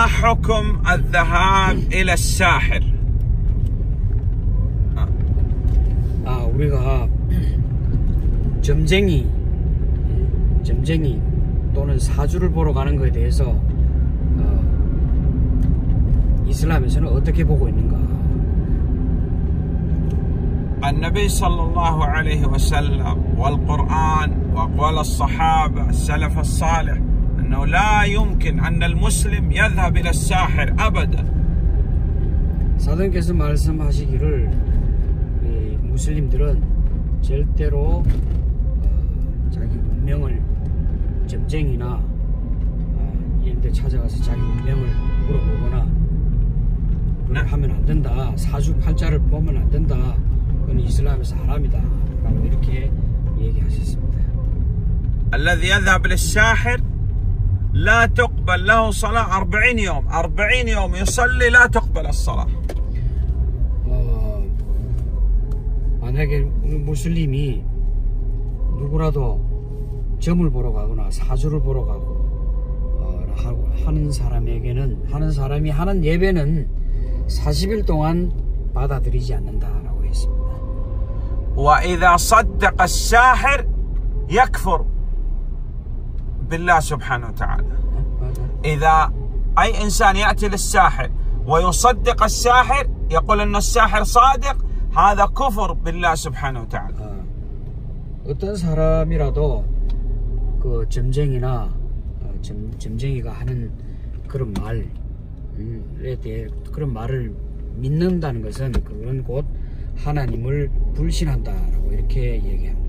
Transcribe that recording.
ما حكم الذهاب إلى الساحر؟ 우리가 점쟁이 또는 사주를 보러 가는 것에 대해서 이슬람에서는 어떻게 보고 있는가? النبي صلى الله عليه وسلم والقرآن وأقوال الصحابة السلف الصالح أنه لا يمكن أن المسلم يذهب إلى الساحر أبدا. 사도님께서 말씀하시기를 무슬림들은 절대로 자기 운명을 점쟁이나 이런 데 찾아가서 자기 운명을 물어보거나 그걸 하면 안 된다. 사주팔자를 보면 안 된다. 그건 이슬람에서 하람이다 라고 이렇게 얘기하셨습니다. الذي يذهب للساحر لا تقبل له صلاة 40 يوم 40 يوم يصلي لا تقبل الصلاة. 만약에 무슬림이 누구라도 점을 보러 가거나 사주를 보러 가고 하는 사람이 하는 예배는 40일 동안 받아들이지 않는다라고 했습니다. وإذا صدق الساحر يكفر بالله سبحانه وتعالى. إذا أي إنسان يأتي للساحر ويصدق الساحر يقول أن الساحر صادق هذا كفر بالله سبحانه وتعالى. 어떤 사람이라도 그 점쟁이나 점쟁이가 하는 그런 말에 대해 그런 말을 믿는다는 것은 그건 곧 하나님을 불신한다라고 이렇게 얘기합니다.